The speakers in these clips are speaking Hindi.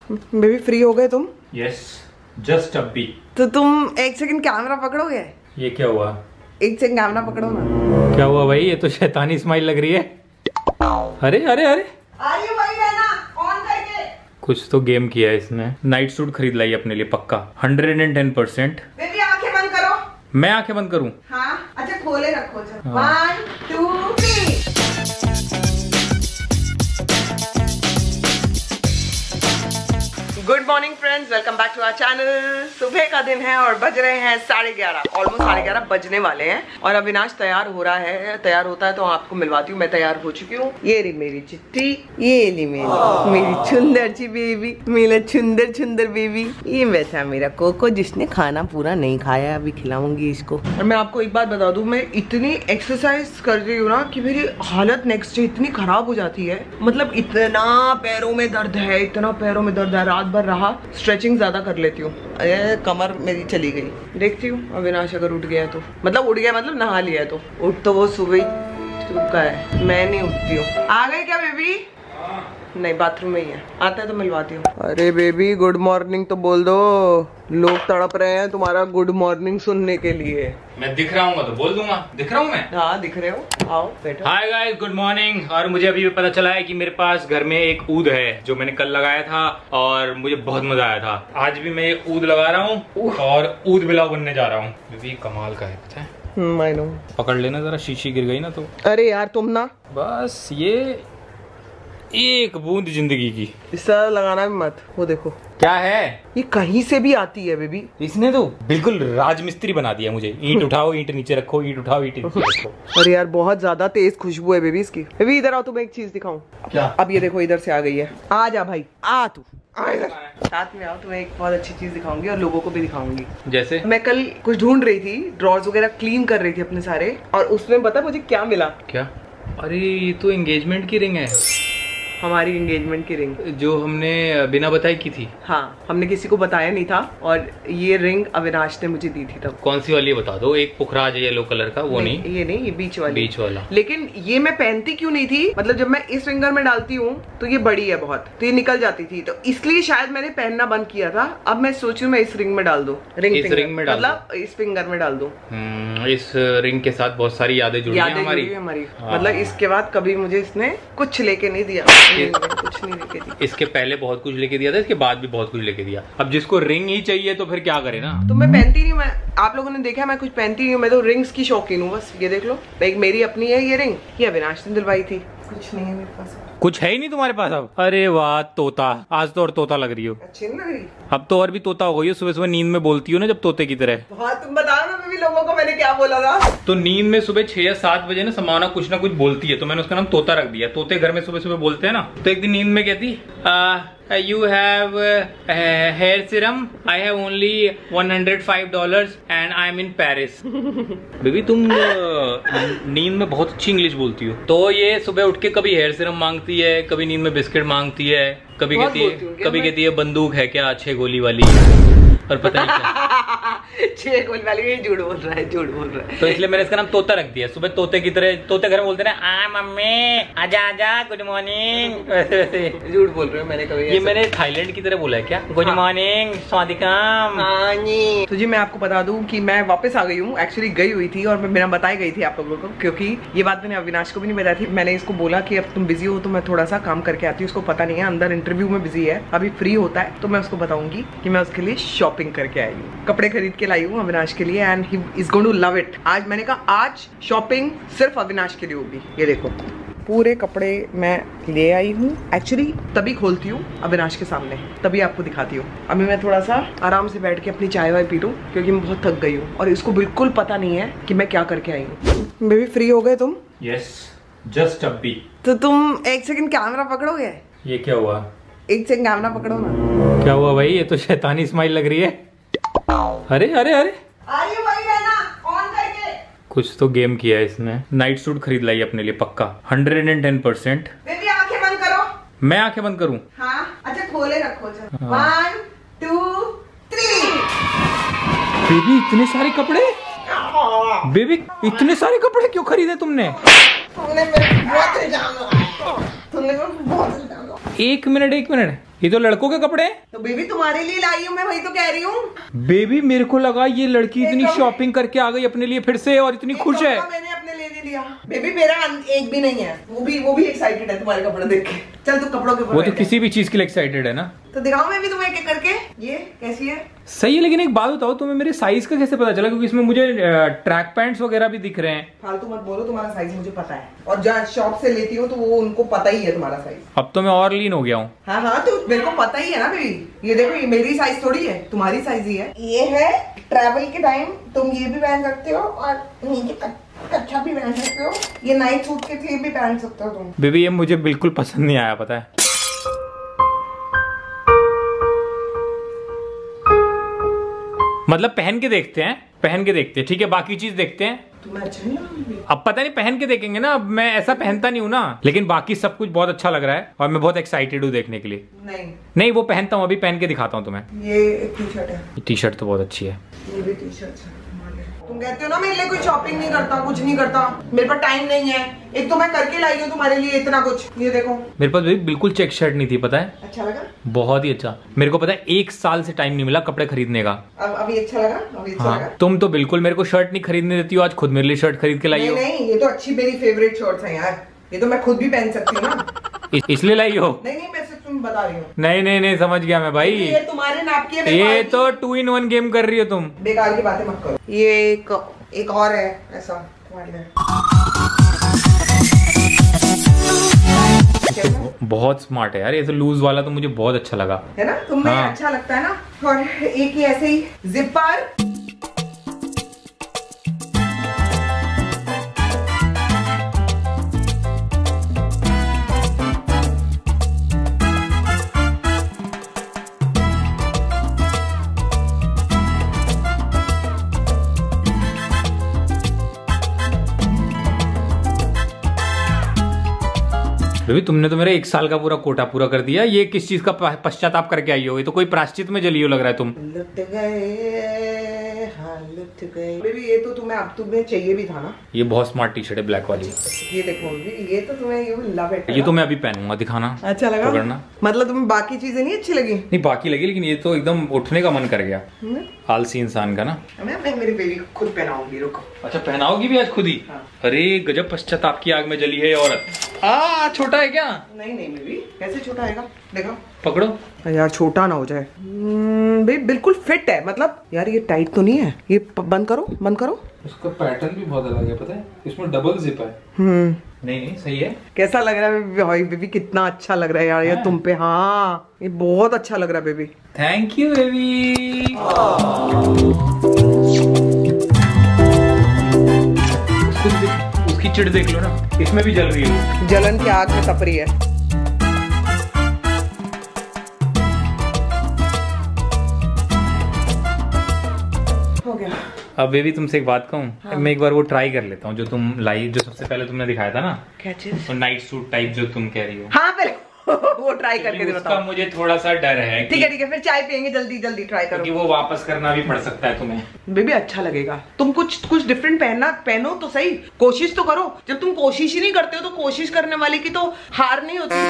बेबी फ्री हो गए तुम? यस, जस्ट अभी। तो तुम एक सेकंड कैमरा पकड़ोगे? ये क्या हुआ? एक सेकंड कैमरा पकड़ो ना। क्या हुआ भाई? ये तो शैतानी स्माइल लग रही है। अरे अरे अरे, आइए भाई रहना ऑन करके। कुछ तो गेम किया है इसने। नाइट सूट खरीद लाई अपने लिए पक्का 110%। बेबी आंखें बंद करो। मैं आंखें बंद करूं? हाँ अच्छा खोले रखो। 1 2 3। Good morning friends, welcome back to our channel. सुबह का दिन है और बज रहे हैं 11:30, ऑलमोस्ट 11:30 बजने वाले हैं। और अविनाश तैयार हो रहा है। तैयार होता है तो आपको मिलवाती हूँ। मैं तैयार हो चुकी हूँ। ये रही मेरी चिट्ठी, ये ली मेरी सुंदर सी बेबी, मेरा सुंदर सुंदर बेबी। ये बैठा मेरा कोको जिसने खाना पूरा नहीं खाया, अभी खिलाऊंगी इसको। और मैं आपको एक बात बता दूं, मैं इतनी एक्सरसाइज कर रही हूँ ना कि मेरी हालत नेक्स्ट डे इतनी खराब हो जाती है। मतलब इतना पैरों में दर्द है, इतना पैरों में दर्द है। रात भर रहा, स्ट्रेचिंग ज्यादा कर लेती हूँ। कमर मेरी चली गई। देखती हूँ अविनाश अगर उठ गया तो, मतलब उठ गया मतलब नहा लिया है तो। उठ तो वो सुबह ही चुका है, मैं नहीं उठती हूँ। आ गई क्या बेबी? नहीं, बाथरूम में ही है। आता है तो मिलवाती हूँ। अरे बेबी गुड मॉर्निंग तो बोल दो, लोग तड़प रहे हैं तुम्हारा गुड मॉर्निंग सुनने के लिए। मैं दिख रहा हूँ तो बोल दूंगा। दिख रहा हूँ मैं? हाँ दिख रहे हो, आओ बैठो। Hi guys, good morning. और मुझे अभी पता चला है कि मेरे पास घर में एक ऊद है जो मैंने कल लगाया था और मुझे बहुत मजा आया था। आज भी मैं ये ऊद लगा रहा हूँ और ऊद बिलाव बनने जा रहा हूँ। ये कमाल का है, पता है? मैं नो पकड़ लेना जरा, शीशी गिर गई ना तो। अरे यार तुम ना, बस ये एक बूंद जिंदगी की। इस तरह लगाना भी मत। वो देखो क्या है, ये कहीं से भी आती है बेबी। इसने तो बिल्कुल राजमिस्त्री बना दिया मुझे। ईंट उठाओ ईंट नीचे रखो, ईंट उठाओ ईंट नीचे रखो। अरे यार बहुत ज्यादा तेज खुशबू है बेबी इसकी। बेबी इधर आओ, तुम्हें एक चीज दिखाऊं। क्या? अब ये देखो इधर से आ गई है। आ जा भाई, आ तू आ इधर साथ में आओ। तुम्हें एक बहुत अच्छी चीज दिखाऊंगी और लोगों को भी दिखाऊंगी। जैसे मैं कल कुछ ढूंढ रही थी, ड्रॉर्स वगैरह क्लीन कर रही थी अपने सारे, और उसमें पता मुझे क्या मिला? क्या? अरे ये तो एंगेजमेंट की रिंग है, हमारी एंगेजमेंट की रिंग जो हमने बिना बताए की थी। हाँ, हमने किसी को बताया नहीं था और ये रिंग अविनाश ने मुझे दी थी तब। कौन सी वाली बता दो? एक पुखराज है येलो कलर का, वो नहीं, ये नहीं, ये बीच वाली। बीच वाला। लेकिन ये मैं पहनती क्यों नहीं थी? मतलब जब मैं इस फिंगर में डालती हूँ तो ये बड़ी है बहुत, तो ये निकल जाती थी, तो इसलिए शायद मैंने पहनना बंद किया था। अब मैं सोच रही हूँ मैं इस रिंग में डाल दूं। इस रिंग में डाल, मतलब इस फिंगर में डाल दूं। इस रिंग के साथ बहुत सारी यादें जुड़ी हैं हमारी। मतलब इसके बाद कभी मुझे इसने कुछ लेके नहीं दिया, कुछ नहीं लेके दिया। इसके पहले बहुत कुछ लेके दिया था, इसके बाद भी बहुत कुछ लेके दिया। अब जिसको रिंग ही चाहिए तो फिर क्या करे ना। तो मैं पहनती नहीं हूँ, मैं आप लोगों ने देखा है मैं कुछ पहनती नहीं हूँ। मैं तो रिंग्स की शौकीन हूँ बस। ये देख लो, एक मेरी अपनी है ये रिंग, ये अविनाश ने दिलवाई थी। कुछ नहीं है मेरे पास। कुछ है ही नहीं तुम्हारे पास अब? अरे वाह तोता, आज तो और तोता लग रही हो। अच्छी नहीं लग रही? अब तो और भी तोता हो गई हो। सुबह सुबह नींद में बोलती हो ना जब तोते की तरह। हाँ तुम बताओ ना बेबी, लोगों को मैंने क्या बोला था? तो नींद में सुबह 6 या 7 बजे ना समाना कुछ ना कुछ बोलती है, तो मैंने उसका नाम तोता रख दिया। तोते घर में सुबह सुबह बोलते हैं ना। तो एक दिन नींद में कहती, you have hair serum, I have only $105 and I'm in Paris। Baby तुम नींद में बहुत अच्छी इंग्लिश बोलती हो। तो ये सुबह उठ के कभी हेयर सीरम मांगती है, कभी नींद में बिस्किट मांगती है, कभी कहती है बंदूक है क्या 6 गोली वाली, और पता नहीं क्या 6 गोली वाली। ये झूठ बोल रहा है, झूठ बोल रहा है। तो इसलिए मैंने इसका नाम तोता रख दिया। सुबह तोते की तरह, तोते घर में बोलते हैं आ मम्मी आजा आजा गुड मॉर्निंग, वैसे झूठ बोल रहे हो। मैंने कभी ये मैंने थाईलैंड की तरह बोला है क्या? Good morning Swadikam. तो जी मैं आपको बता दूं कि मैं वापस आ गई हूँ। एक्चुअली गई हुई थी और मैं बिना बताए गई थी आप लोगों को, क्योंकि ये बात मैंने अविनाश को भी नहीं बताई थी। मैंने इसको बोला कि अब तुम बिजी हो तो मैं थोड़ा सा काम करके आती हूँ। उसको पता नहीं है, अंदर इंटरव्यू में बिजी है। अभी फ्री होता है तो मैं उसको बताऊंगी कि मैं उसके लिए शॉपिंग करके आई हूँ, कपड़े खरीद के लाई हूँ अविनाश के लिए, and he is going to love it. आज मैंने कहा आज शॉपिंग सिर्फ अविनाश के लिए होगी। ये देखो पूरे कपड़े मैं ले आई हूँ। एक्चुअली तभी खोलती हूँ अविनाश के सामने, तभी आपको दिखाती हूँ। अभी मैं थोड़ा सा आराम से बैठ के अपनी चाय वाय पी लूँ, क्योंकि मैं बहुत थक गई हूँ और इसको बिल्कुल पता नहीं है कि मैं क्या करके आई हूँ। बेबी फ्री हो गए तुम? यस, जस्ट अभी। तो तुम एक सेकंड कैमरा पकड़ोगे? ये क्या हुआ? एक सेकंड कैमरा पकड़ो ना। क्या हुआ भाई? ये तो शैतानी स्माइल लग रही है। अरे अरे अरे, आइए भाई रहना ऑन करके। कुछ तो गेम किया है इसने। नाइट सूट खरीद लाई अपने लिए पक्का 110%। बेबी आंखें बंद करो। मैं आंखें बंद करूं? हाँ अच्छा खोले रखो। 1 2 3। बेबी इतने सारे कपड़े, बेबी इतने सारे कपड़े क्यों खरीदे तुमने? तुमने मेरे बहुत इल्जाम लगाया। तुमने मेरे बहुत इल्जाम लगाया। एक मिनट ये तो लड़कों के कपड़े हैं। तो बेबी तुम्हारे लिए लाई हूँ मैं, वही तो कह रही हूँ। बेबी मेरे को लगा ये लड़की इतनी शॉपिंग करके आ गई अपने लिए फिर से और इतनी खुश है। मैंने अपने लिए नहीं लिया बेबी, मेरा एक भी नहीं है। वो भी एक्साइटेड है तुम्हारे कपड़े देख के। चल तू कपड़ों के ऊपर। वो तो किसी भी चीज के लिए एक्साइटेड है ना। तो दिखाऊं मैं भी तुम्हें एक करके। ये कैसी है? सही है, लेकिन एक बात बताओ, तुम्हें मेरे साइज का कैसे पता चला? क्योंकि इसमें मुझे ट्रैक पैंट्स वगैरह भी दिख रहे हैं। फालतू मत बोलो, तुम्हारा साइज मुझे पता है, और जहाँ शॉप से लेती हूँ तो वो उनको पता ही है तुम्हारा साइज। अब तो मैं और लीन हो गया हूँ। हाँ हाँ, तो मेरे को पता ही है ना बेबी। ये देखो, ये मेरी साइज थोड़ी है, तुम्हारी साइज ही है। ये है ट्रैवल के टाइम तुम ये भी पहन सकते हो, और नीचे कच्छा भी पहन सकते हो। ये नाइट सूट के लिए भी पहन सकते हो तुम। बेबी ये मुझे बिल्कुल पसंद नहीं आया, पता है। मतलब पहन के देखते हैं, पहन के देखते हैं, ठीक है, बाकी चीज देखते हैं। तुम्हें अच्छा नहीं लगा? अब पता नहीं, पहन के देखेंगे ना। अब मैं ऐसा पहनता नहीं हूँ ना, लेकिन बाकी सब कुछ बहुत अच्छा लग रहा है और मैं बहुत एक्साइटेड हूँ देखने के लिए। नहीं वो पहनता हूँ, अभी पहन के दिखाता हूँ तुम्हें। ये टी शर्ट है। टी शर्ट तो बहुत अच्छी है। ये भी टी शर्ट है। तुम कहते हो ना मेरे लिए कोई शॉपिंग नहीं करता, कुछ नहीं करता, मेरे पास टाइम नहीं है। एक तो मैं करके लाई हूँ तुम्हारे लिए इतना कुछ। ये देखो मेरे पास बिल्कुल चेक शर्ट नहीं थी, पता है। अच्छा लगा? बहुत ही अच्छा। मेरे को पता है 1 साल से टाइम नहीं मिला कपड़े खरीदने का। अभी अच्छा लगा? अभी अच्छा लगा? तुम तो बिल्कुल मेरे को शर्ट नहीं खरीदने देती हो, आज खुद मेरे लिए शर्ट खरीद के लाई हो। नहीं, ये तो अच्छी मेरी फेवरेट शर्ट्स हैं यार, ये तो मैं खुद भी पहन सकती हूँ ना। इसलिए लाई हो? नहीं मैं सिर्फ तुम्हें बता रही हूँ। नहीं समझ गया मैं भाई। ये तुम्हारे नाप की है। ये तो 2 in 1 गेम कर रही हो तुम। बेकार की बातें मत करो। ये एक और है ऐसा तुम्हारे लिए। बहुत स्मार्ट है यार, ये तो लूज वाला तो मुझे बहुत अच्छा लगा है ना, तुम्हें हाँ। अच्छा लगता है ना। और एक ही ऐसे ही जिपर। बेबी तुमने तो मेरा 1 साल का पूरा कोटा पूरा कर दिया। ये किस चीज का पश्चाताप करके आई हो? ये तो कोई प्राश्चित में जली हो लग रहा है तुम। लुट गए, हाँ लुट गए। बेबी ये तो तुम्हें चाहिए भी था ना। ये बहुत स्मार्ट टी शर्ट है, ब्लैक वाली। ये देखो ये तो तुम्हें यू लव इट। ये तो मैं अभी पहनूंगा, दिखाना। अच्छा लगा? पकड़ना। मतलब तुम्हें बाकी चीजें नहीं अच्छी लगी? नहीं बाकी लगी, लेकिन ये तो एकदम उठने का मन कर गया। आलसी इंसान का ना। मैं मेरी बेबी को खुद पहनाऊंगी, रुको। अच्छा पहनाओगी भी आज खुद ही? हाँ। अरे गजब पश्चाताप की आग में जली है ये औरत। छोटा है क्या? नहीं बेबी, कैसे छोटा आएगा? देखो पकड़ो यार, छोटा ना हो जाए। भाई बिल्कुल फिट है, मतलब यार ये टाइट तो नहीं है। ये बंद करो। उसका पैटर्न भी बहुत अलग है, पता है, इसमें डबल जिप है। नहीं सही है। कैसा लग रहा है भाई बेबी? कितना अच्छा लग रहा है यार ये तुम पे। हाँ ये बहुत अच्छा लग रहा है बेबी। Thank you baby. उसकी चिड़ देख लो ना, इसमें भी जल रही है। जलन की आग में तप रही है। हो गया। अब बेबी तुमसे एक बात कहूँ? हाँ। मैं एक बार वो ट्राई कर लेता हूँ जो तुम लाई, जो सबसे पहले तुमने दिखाया था ना। क्या चीज? तो नाइट सूट टाइप जो तुम कह रही हो। हाँ पहले वो ट्राई करके उसका बताओ। मुझे थोड़ा सा डर है। ठीक है फिर चाय पियेंगे, जल्दी ट्राई करो। कि वो वापस करना भी पड़ सकता है तुम्हें। बेबी अच्छा लगेगा। तुम कुछ डिफरेंट पहनो तो सही, कोशिश तो करो। जब तुम कोशिश ही नहीं करते हो तो कोशिश करने वाले की तो हार नहीं होती।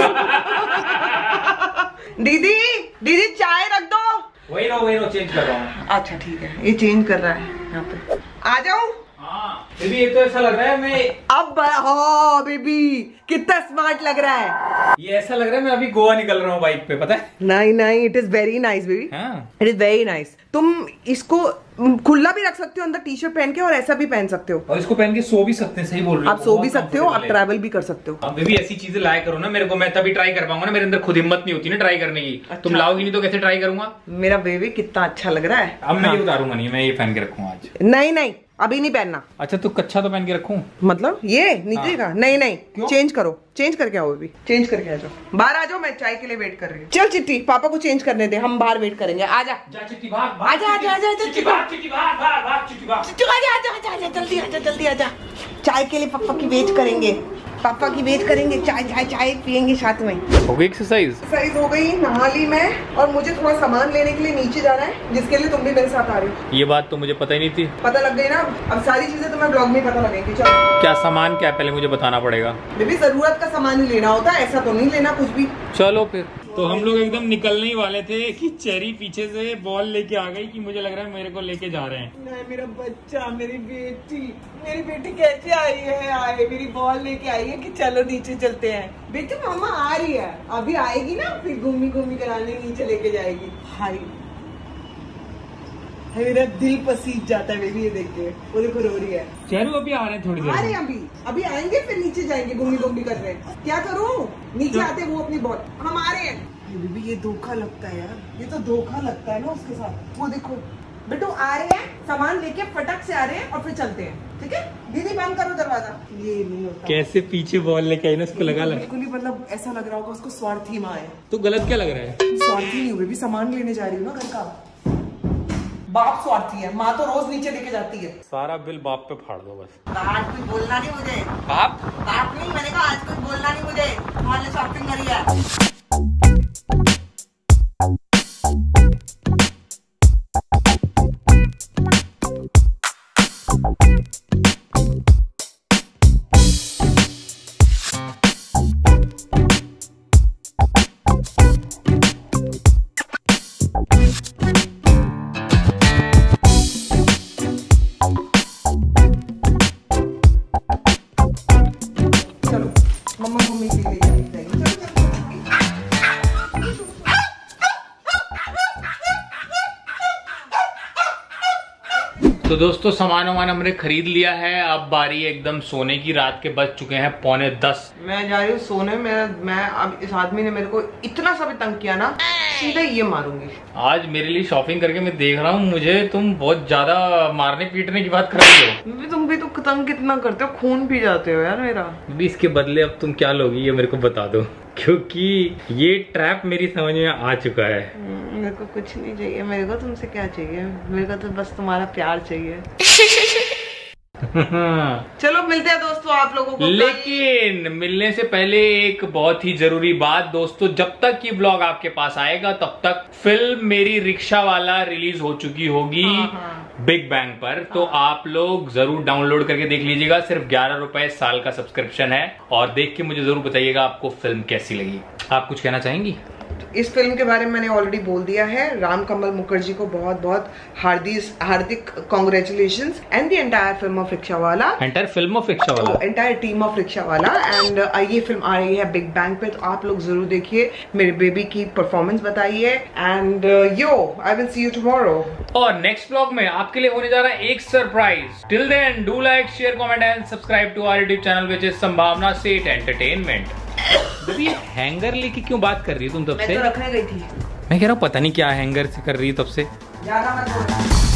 दीदी चाय रख दो। वही नो चेंज कर रहा हूँ। अच्छा ठीक है, ये चेंज कर रहा है यहाँ पे। आ जाओ। हाँ बेबी ये तो ऐसा लग रहा है मैं अब हाँ बेबी कितना स्मार्ट लग रहा है। ये ऐसा लग रहा है मैं अभी गोवा निकल रहा हूँ बाइक पे, पता है। नहीं it is very nice baby. It is very nice. तुम इसको खुला भी रख सकते हो अंदर टी शर्ट पहन के, और ऐसा भी पहन सकते हो, और इसको पहन के सो भी सकते हैं। सही बोल रहे हो, आप सो भी सकते हो, आप ट्रैवल भी कर सकते हो। अब बेबी ऐसी चीजें लाया करो ना मेरे को, मैं तभी ट्राई कर पाऊंगा ना। मेरे अंदर खुद हिम्मत नहीं होती ना ट्राई करने की। अच्छा। तुम लाओगी नहीं तो कैसे ट्राई करूंगा? मेरा बेबी कितना अच्छा लग रहा है। अब मैं ये उतारूंगा नहीं, मैं ये पहन के रखूंगा आज। नहीं अभी नहीं पहनना। अच्छा तो कच्छा तो पहन के रखूं? मतलब ये नीचे का? नहीं क्यों? चेंज करो, चेंज करके आओ बेबी, चेंज करके आ जाओ। बाहर आ जाओ, मैं चाय के लिए वेट कर रही हूँ। चल चिट्टी, पापा को चेंज करने दे, हम बाहर वेट करेंगे। आजा चिट्टी भाग, आजा जल्दी आजा। चाय के लिए पापा की वेट करेंगे, चाय पियेंगे साथ में। हो गई एक्सरसाइज हो गई, नहा ली मैं, और मुझे थोड़ा सामान लेने के लिए नीचे जाना है, जिसके लिए तुम भी मेरे साथ आ रही हो। ये बात तो मुझे पता ही नहीं थी। पता लग गई ना, अब सारी चीजें तुम्हें ब्लॉग में पता लगेंगी। चलो। क्या सामान क्या, पहले मुझे बताना पड़ेगा। बेबी जरूरत का सामान ही लेना होता है, ऐसा तो नहीं लेना कुछ भी। चलो फिर। तो हम लोग एकदम निकलने ही वाले थे कि चेरी पीछे से बॉल लेके आ गई कि मुझे लग रहा है मेरे को लेके जा रहे हैं। नहीं, मेरा बच्चा, मेरी बेटी कैसे आई है? मेरी बॉल लेके आई है कि चलो नीचे चलते हैं। बेटी मामा आ रही है, अभी आएगी ना, फिर घूमी कराने नीचे लेके जाएगी। हाय, मेरा दिल पसीज जाता है बेबी ये देख के। वो देखो रो रही है। चेरू अभी आ रहे हैं, थोड़ी देर आ रहे हैं, अभी आएंगे, फिर नीचे जाएंगे, घूमी कर रहे हैं। क्या करूं? नीचे आते वो अपनी बॉल, हम आ रहे हैं। बेबी ये धोखा लगता है यार, ये तो धोखा लगता है ना उसके साथ। वो देखो बेटू आ रहे हैं, सामान लेके फटक से आ रहे हैं और फिर चलते हैं, ठीक है? दीदी बंद करो दरवाजा। ये नहीं होता। कैसे पीछे बॉल लेके आई ना, उसको लगा बिल्कुल ही, मतलब ऐसा लग रहा होगा उसको स्वार्थी माँ है। तो गलत क्या लग रहा है? स्वार्थी नहीं हुई, सामान लेने जा रही हूँ ना घर का। बाप स्वार्थी है, माँ तो रोज नीचे लेके जाती है। सारा बिल बाप पे फाड़ दो बस। आज कुछ बोलना नहीं मुझे। बाप नहीं, मैंने कहा आज कुछ बोलना नहीं मुझे। हमारे शॉपिंग करी है। तो दोस्तों सामान हमने खरीद लिया है। अब बारी एकदम सोने की। रात के बज चुके हैं 9:45। मैं जा रही हूँ सोने। मैं अब इस आदमी ने मेरे को इतना सा भी तंग किया ना, सीधा ये मारूंगी। आज मेरे लिए शॉपिंग करके मैं देख रहा हूँ, मुझे तुम बहुत ज्यादा मारने पीटने की बात कर रही हो। तुम भी तो तंग कितना करते हो, खून पी जाते हो यार मेरा। भी इसके बदले अब तुम क्या लोगी ये मेरे को बता दो, क्योंकि ये ट्रैप मेरी समझ में आ चुका है। मेरे को कुछ नहीं चाहिए। मेरे को तुमसे क्या चाहिए? मेरे को तो बस तुम्हारा प्यार चाहिए। चलो मिलते हैं दोस्तों आप लोगों को। लेकिन मिलने से पहले एक बहुत ही जरूरी बात दोस्तों, जब तक ये ब्लॉग आपके पास आएगा तब तक फिल्म मेरी रिक्शा वाला रिलीज हो चुकी होगी बिग बैंग पर। तो आप लोग जरूर डाउनलोड करके देख लीजिएगा। सिर्फ 11 रुपए साल का सब्सक्रिप्शन है। और देख के मुझे जरूर बताइएगा आपको फिल्म कैसी लगी। आप कुछ कहना चाहेंगी? इस फिल्म के बारे में मैंने ऑलरेडी बोल दिया है। राम कमल मुखर्जी को बहुत बहुत हार्दिक congratulations and the entire film of Rickshawala, entire film of Rickshawala, entire team of Rickshawala. And ये फिल्म आ रही है बिग बैंग पे, तो आप लोग जरूर देखिए। मेरे बेबी की परफॉर्मेंस बताइए। And I will see you tomorrow. और नेक्स्ट ब्लॉग में आपके लिए होने जा रहा है एक surprise. Till then do like, share, comment and subscribe to our YouTube channel which is Sambhavna Seth entertainment. ये हैंगर लेके क्यों बात कर रही है तुम तब से? मैं तो रखने गई थी। मैं कह रहा हूँ पता नहीं क्या हैंगर से कर रही है तब से। ज्यादा मत बोलो।